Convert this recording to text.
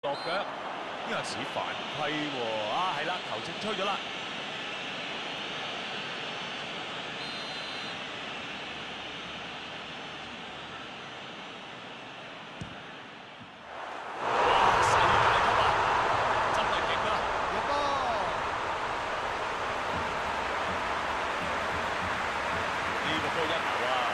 落腳，呢個似犯規喎！啊，係啦，球證吹咗啦。哇！世界級啊，真係勁啊！ 入波！ 呢個波一流啊！